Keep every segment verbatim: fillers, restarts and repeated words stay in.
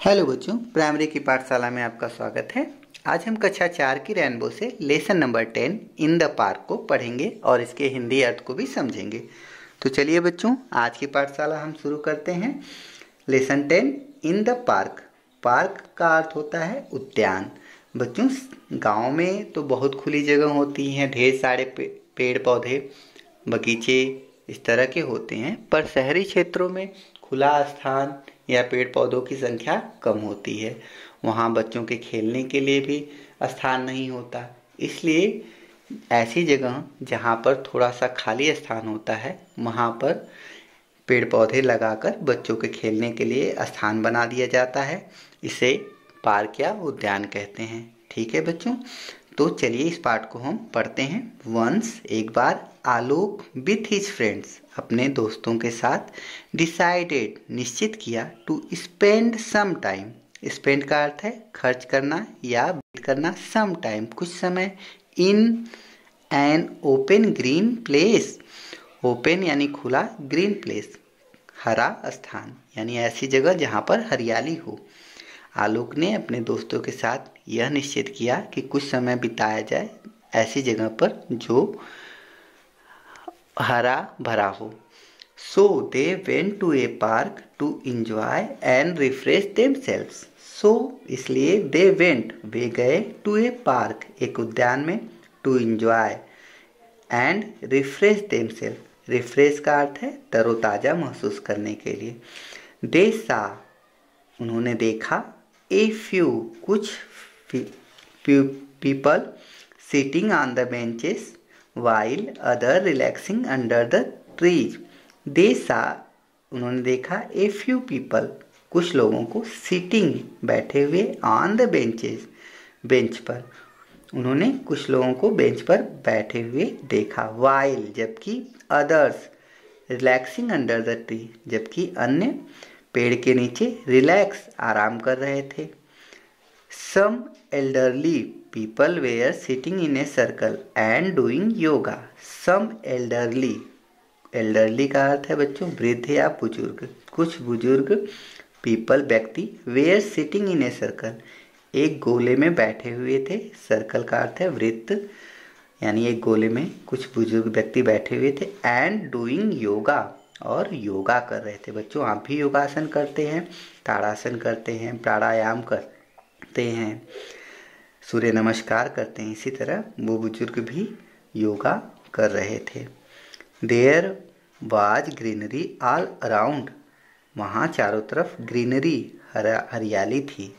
Hello बच्चों, primary की पाठशाला में आपका स्वागत है। आज हम कक्षा चार की रेनबो से lesson number ten in the park को पढ़ेंगे और इसके हिंदी अर्थ को भी समझेंगे। तो चलिए बच्चों, आज की पाठशाला हम शुरू करते हैं। Lesson ten in the park. Park का अर्थ होता है उद्यान। बच्चों, गांव में तो बहुत खुली जगह होती हैं, ढेर सारे पे, पेड़ पौधे बगीचे इस तरह के होते हैं, पर शहरी क्षेत्रों में खुला स्थान या पेड़ पौधों की संख्या कम होती है। वहाँ बच्चों के खेलने के लिए भी स्थान नहीं होता। इसलिए ऐसी जगह जहाँ पर थोड़ा सा खाली स्थान होता है, वहाँ पर पेड़ पौधे लगाकर बच्चों के खेलने के लिए स्थान बना दिया जाता है। इसे पार्क या उद्यान कहते हैं। ठीक है बच्चों, तो चलिए इस पाठ को हम पढ़ते हैं। वंस एक बार आलोक विथ हिज फ्रेंड्स अपने दोस्तों के साथ डिसाइडेड निश्चित किया to spend some time. Spend का अर्थ है खर्च करना या व्यतीत करना, सम टाइम कुछ समय, in an open green place. Open यानी खुला, ग्रीन प्लेस हरा स्थान यानी ऐसी जगह जहाँ पर हरियाली हो। आलोक ने अपने दोस्तों के साथ यह निश्चित किया कि कुछ समय बिताया जाए ऐसी जगह पर जो हरा भरा हो। So they went to a park to enjoy and refresh themselves. So इसलिए दे वेंट वे गए, टू ए पार्क एक उद्यान में, to enjoy and refresh themselves. Refresh का अर्थ है तरोताजा महसूस करने के लिए। दे सा उन्होंने देखा, ए फ्यू कुछ people sitting on the benches while other relaxing under the trees। They saw उन्होंने देखा, a few people कुछ लोगों को, sitting बैठे हुए, on the benches बेंच पर। उन्होंने कुछ लोगों को बेंच पर बैठे हुए देखा, while जबकि, others relaxing under the tree जबकि अन्य पेड़ के नीचे रिलैक्स आराम कर रहे थे। Some elderly people were sitting in a circle and doing yoga। Some elderly elderly का अर्थ है बच्चों वृद्ध या बुजुर्ग। कुछ बुजुर्ग people व्यक्ति were sitting in a circle एक गोले में बैठे हुए थे। सर्कल का अर्थ है वृत्त यानी एक गोले में कुछ बुजुर्ग व्यक्ति बैठे हुए थे। and doing yoga और योगा कर रहे थे। बच्चों, आप भी योगासन करते हैं, ताड़ासन करते हैं, प्राणायाम करते हैं, सूर्य नमस्कार करते हैं। इसी तरह वो बुजुर्ग भी योगा कर रहे थे। There was greenery all around वहाँ चारों तरफ ग्रीनरी हरियाली थी।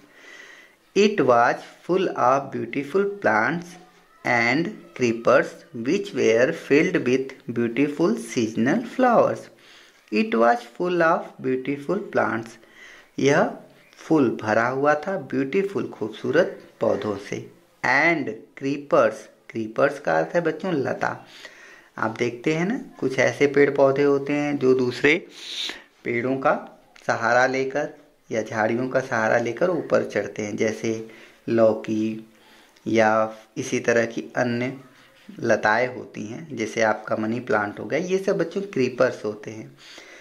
It was full of beautiful plants and creepers which were filled with beautiful seasonal flowers. It was full of beautiful plants यह फुल भरा हुआ था, ब्यूटीफुल खूबसूरत पौधों से, एंड क्रीपर्स क्रीपर्स का अर्थ है बच्चों लता। आप देखते हैं ना, कुछ ऐसे पेड़ पौधे होते हैं जो दूसरे पेड़ों का सहारा लेकर या झाड़ियों का सहारा लेकर ऊपर चढ़ते हैं, जैसे लौकी या इसी तरह की अन्य लताएं होती हैं, जैसे आपका मनी प्लांट हो गया। ये सब बच्चों क्रीपर्स होते हैं।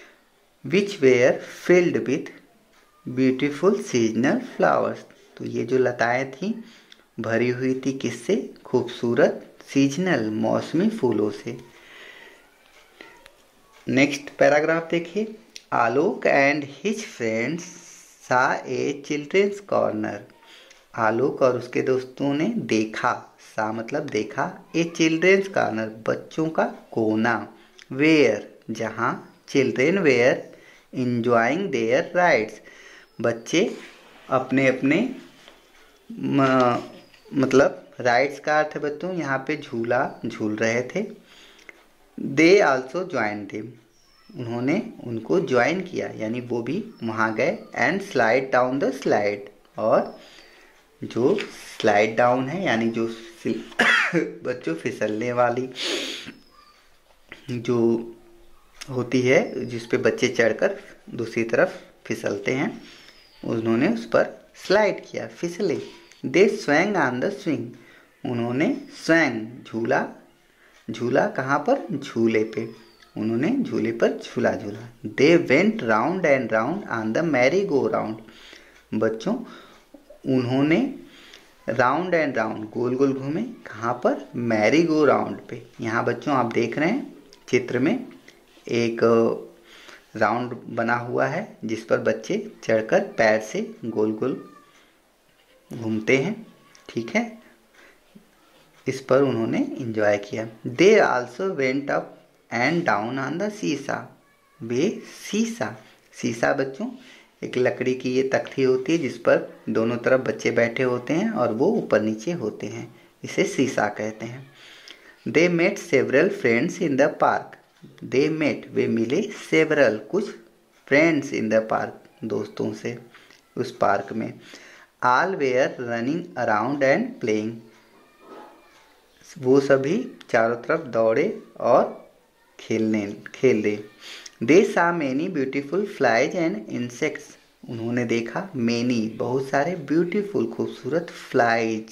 Which were filled with beautiful seasonal flowers तो ये जो लताएं थी भरी हुई थी किससे? खूबसूरत सीजनल मौसमी फूलों से। नेक्स्ट पैराग्राफ देखिए। आलोक एंड हिज फ्रेंड्स सा ए चिल्ड्रेंस कॉर्नर। आलोक और उसके दोस्तों ने देखा, सा मतलब देखा, ए चिल्ड्रेंस कॉर्नर बच्चों का कोना, वेयर जहाँ, children were enjoying their rides बच्चे अपने अपने म, मतलब राइड्स का अर्थ है बच्चों यहाँ पे झूला झूल रहे थे। दे आल्सो ज्वाइन देम उन्होंने उनको ज्वाइन किया यानी वो भी वहाँ गए। And slide down the slide और जो स्लाइड डाउन है यानी जो बच्चों फिसलने वाली जो होती है जिस पे बच्चे चढ़कर दूसरी तरफ फिसलते हैं, उन्होंने उस पर स्लाइड किया, फिसले। They swang on the swing उन्होंने स्वैंग झूला झूला कहाँ पर? झूले पे। उन्होंने झूले पर झूला झूला। They went round and round on the merry go round बच्चों उन्होंने राउंड एंड राउंड गोल गोल घूमे, कहाँ पर? मैरी गो राउंड पे। यहाँ बच्चों आप देख रहे हैं चित्र में एक राउंड बना हुआ है जिस पर बच्चे चढ़कर पैर से गोल गोल घूमते हैं, ठीक है। इस पर उन्होंने एंजॉय किया। They also went up and down on the seesaw. वे सीसा, सीसा बच्चों एक लकड़ी की ये तख्ती होती है जिस पर दोनों तरफ बच्चे बैठे होते हैं और वो ऊपर नीचे होते हैं, इसे सीसा कहते हैं। They met several friends in the park. They met वे मिले, सेवरल कुछ, फ्रेंड्स इन द पार्क दोस्तों से उस पार्क में। All were running around and playing, वो सभी चारों तरफ दौड़े और खेलने खेले। They saw many beautiful flies and insects. उन्होंने देखा मैनी बहुत सारे, ब्यूटीफुल खूबसूरत, फ्लाइज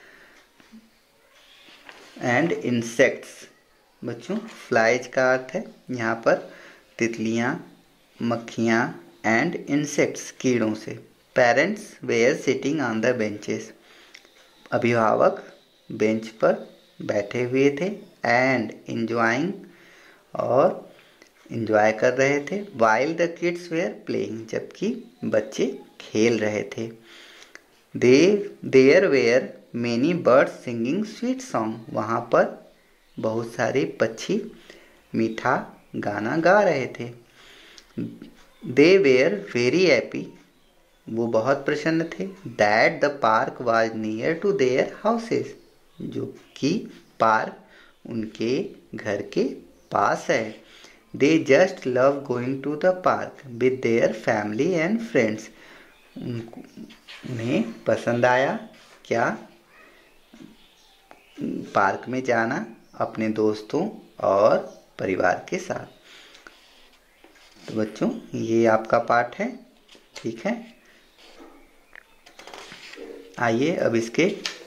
एंड इंसेक्ट्स। बच्चों फ्लाइज का अर्थ है यहाँ पर तितलियाँ, मक्खियाँ, एंड इंसेक्ट्स कीड़ों से। Parents were sitting on the benches. अभिभावक बेंच पर बैठे हुए थे। एंड इंजॉइंग और इंजॉय कर रहे थे। While the kids were playing, जबकि बच्चे खेल रहे थे। They there were many birds singing sweet song. वहाँ पर बहुत सारे पक्षी मीठा गाना गा रहे थे। दे वेयर वेरी हैप्पी, वो बहुत प्रसन्न थे। That the park was near to their houses, जो कि पार्क उनके घर के पास है। They just love going to the park with their family and friends. उन्हें पसंद आया क्या? पार्क में जाना अपने दोस्तों और परिवार के साथ। तो बच्चों ये आपका पाठ है, ठीक है। आइए अब इसके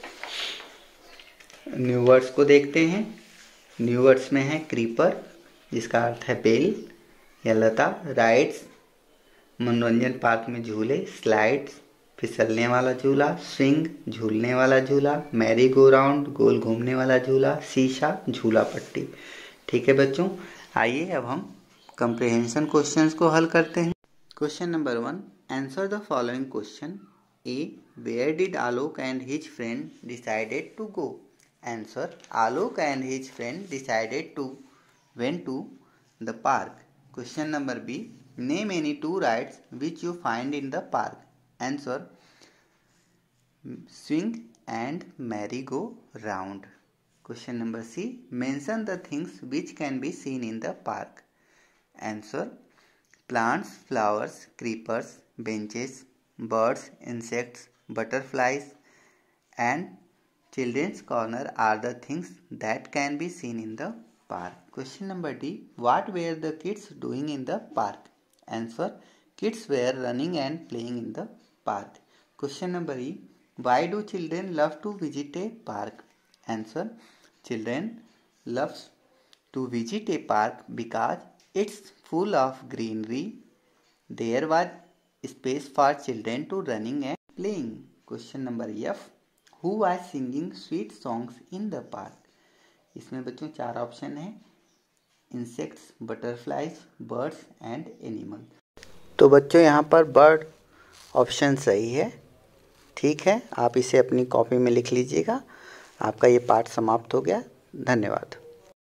न्यू वर्ड्स को देखते हैं। न्यू वर्ड्स में है क्रीपर, जिसका अर्थ है बेल या लता। राइड्स मनोरंजन पार्क में झूले। स्लाइड्स फिसलने वाला झूला। स्विंग झूलने वाला झूला। मैरी गो राउंड गोल घूमने वाला झूला। शीशा झूला पट्टी। ठीक है बच्चों, आइए अब हम कंप्रिहेंशन क्वेश्चंस को हल करते हैं। Question number one, answer the following question. A, where did Alok and his friend decided to go? Answer, Alok and his friend decided to went to the park. Question number B, name any two rides which you find in the park. Answer, swing and merry-go-round. Question number C, mention the things which can be seen in the park. Answer, plants, flowers, creepers, benches, birds, insects, butterflies, and children's corner are the things that can be seen in the park. Question number D, what were the kids doing in the park? Answer, kids were running and playing in the park. Question number E, why do children love to visit a park? Answer, children love to visit a park because it's full of greenery. There was space for children to running and playing. Question number F, who was singing sweet songs in the park? इसमें बच्चों चार option हैं, insects, butterflies, birds and animal. तो बच्चों यहाँ पर bird option सही है, ठीक है। आप इसे अपनी कॉपी में लिख लीजिएगा। आपका ये पाठ समाप्त हो गया। धन्यवाद।